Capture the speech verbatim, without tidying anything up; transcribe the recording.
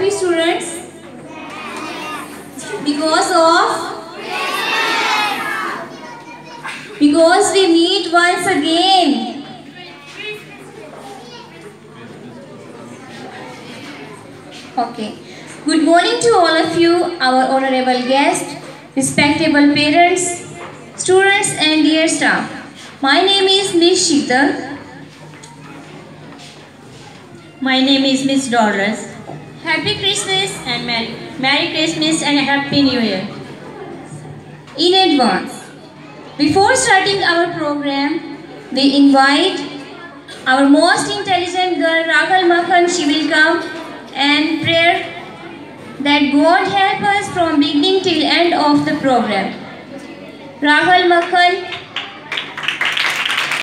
happy, students? Because of? Because we meet once again. Okay. Good morning to all of you, our honorable guests, respectable parents, students and dear staff. My name is Miss Sheetal. My name is Miss Dorlance. Happy Christmas and Merry, Merry Christmas and Happy New Year. In advance. Before starting our program, we invite our most intelligent girl, Rahul Makhan. She will come and pray that God help us from beginning till end of the program. Rahul Makhan.